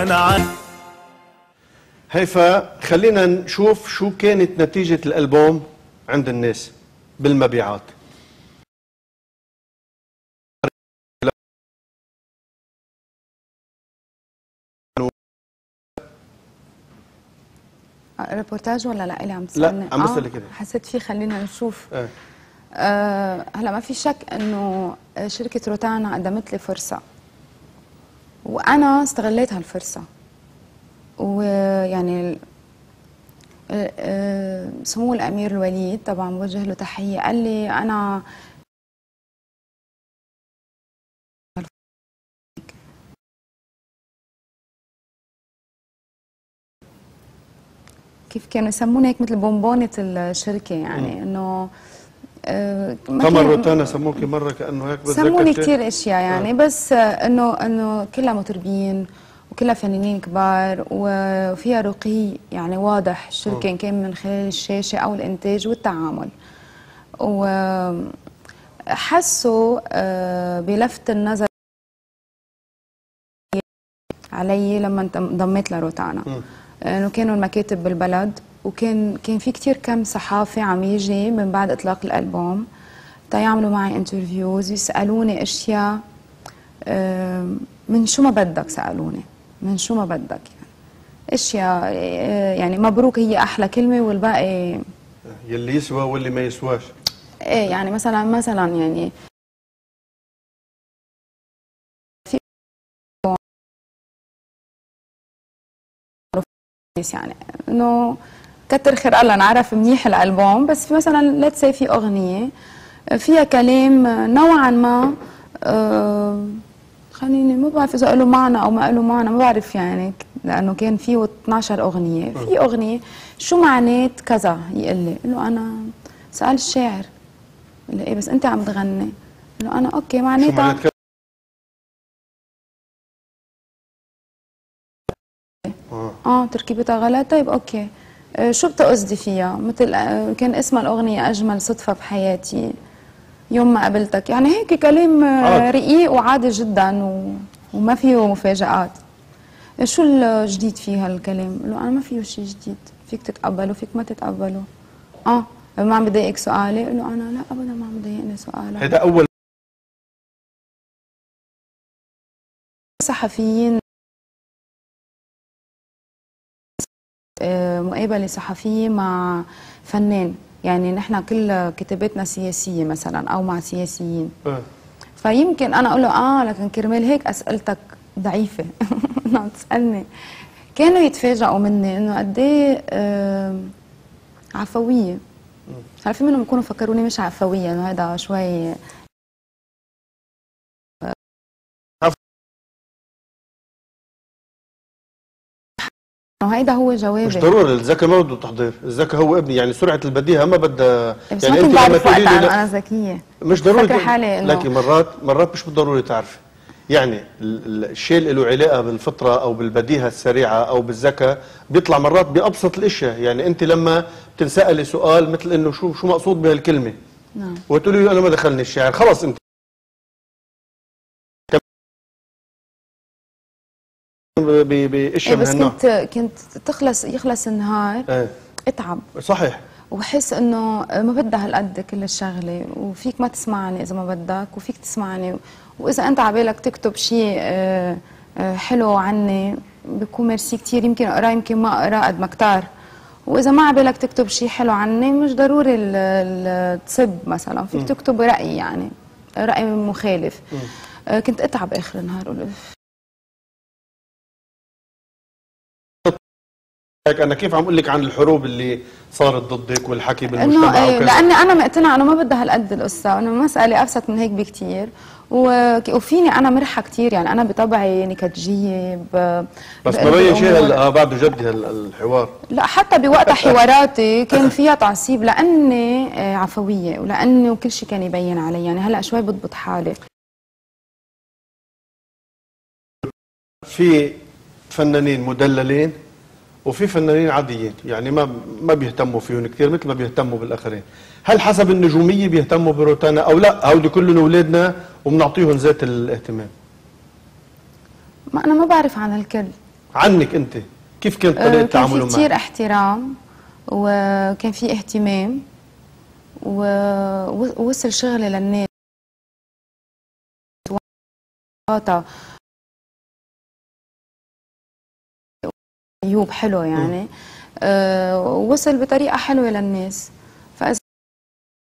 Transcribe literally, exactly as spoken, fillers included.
هيفا، خلينا نشوف شو كانت نتيجة الألبوم عند الناس بالمبيعات. ريبورتاج ولا لا اللي عم تسألني؟ لا عم بسألك كده. آه حسيت فيه، خلينا نشوف. اه. آه هلا ما في شك انه شركة روتانا قدمت لي فرصة وانا استغليت هالفرصة، ويعني سمو الامير الوليد طبعا بوجه له تحية، قال لي انا كيف كانوا يسموني هيك مثل بونبونة الشركة، يعني انه آه قمر روتانا سموكي مرة كأنه هيك بتذكر سموني كثير اشياء يعني آه. بس انه انه كلها مطربين وكلها فنانين كبار وفيها رقي يعني واضح الشركة إن كان من خلال الشاشة أو الإنتاج والتعامل. وحسوا بلفت النظر علي لما انضميت لروتانا، لأنه كانوا المكاتب بالبلد وكان كان في كتير كم صحافي عم يجي من بعد إطلاق الألبوم تيعملوا معي انترفيوز، يسألوني أشياء من شو ما بدك، سألوني من شو ما بدك يعني اشياء يعني مبروك هي احلى كلمه والباقي يلي يسوى واللي ما يسواش. ايه يعني مثلا مثلا يعني في يعني انه كتر خير الله نعرف منيح الالبوم، بس في مثلا ليتس سي في اغنيه فيها كلام نوعا ما آه خليني ما بعرف اذا له معنى او ما له معنى، ما بعرف يعني، لانه كان فيه اثنعش اغنيه، في اغنيه شو معنات كذا يقول لي، له انا سال الشاعر قال لي ايه بس انت عم تغني، له انا اوكي معناتها اه, آه تركيبتها غلط، طيب اوكي آه شو بتقصدي فيها، مثل آه كان اسمها الاغنيه اجمل صدفه بحياتي يوم ما قابلتك، يعني هيك كلام آه رقيق وعادي جدا و... وما فيه مفاجآت. شو الجديد في هالكلام؟ له انا ما فيه شيء جديد، فيك تتقبله فيك ما تتقبله. اه ما عم بضايقك سؤالي؟ له انا لا ابدا ما عم بضايقني سؤالك. هذا اول صحفيين مقابله صحفيه مع فنان، يعني نحن كل كتاباتنا سياسيه مثلا او مع سياسيين أه. فيمكن انا اقول له اه لكن كرمال هيك اسئلتك ضعيفه انه عم تسالني. كانوا يتفاجئوا مني انه قد ايه آه عفويه. هلا في منهم يكونوا فكروني مش عفويه، انه هذا شوي هيدا هو جوابي. مش ضروري الذكاء ما بده تحضير، الذكاء هو ابني، يعني سرعه البديهه ما بدها بس يعني انت لما تقولي لي انا ذكيه مش ضروري فكر حالي انه لكن مرات مرات مش بالضروري تعرفي، يعني الشيء اللي له علاقه بالفطره او بالبديهه السريعه او بالذكاء بيطلع مرات بابسط الاشياء، يعني انت لما بتنسالي سؤال مثل انه شو شو مقصود بهالكلمه نعم وتقولي له انا ما دخلني الشعر، خلص انت باشياء من هالنوع. بس كنت كنت تخلص يخلص النهار ايه اتعب صحيح، وبحس انه ما بدها هالقد كل الشغله، وفيك ما تسمعني اذا ما بدك وفيك تسمعني، واذا انت عبالك تكتب شيء حلو عني بكون ميرسي كثير، يمكن اقرا يمكن ما اقرا قد ما كتار، واذا ما عبالك تكتب شيء حلو عني مش ضروري تصب مثلا، فيك تكتب راي يعني راي مخالف. م. كنت اتعب اخر النهار اقول هيك انا كيف عم اقول لك عن الحروب اللي صارت ضدك والحكي بالمجتمع انه وكذا، لاني انا مقتنعه انه ما بدها هالقد القصه، انه مساله ابسط من هيك بكثير، وفيني انا مرحه كثير، يعني انا بطبعي نكتجيه ب... بس مبين شيء هلا بعده جدي الحوار، لا حتى بوقت حواراتي كان فيها تعصيب لاني عفويه ولاني وكل شيء كان يبين علي، يعني هلا شوي بضبط حالي. في فنانين مدللين وفي فنانين عاديين، يعني ما ما بيهتموا فيهم كثير مثل ما بيهتموا بالاخرين، هل حسب النجوميه بيهتموا بروتانا او لا هودي كلهم اولادنا وبنعطيهم ذات الاهتمام؟ ما انا ما بعرف عن الكل، عنك انت كيف كانت آه، طريقه تعامله كان في معك؟ كثير احترام وكان في اهتمام ووصل شغلي للناس عيوب حلو يعني. آه، وصل بطريقة حلوة للناس.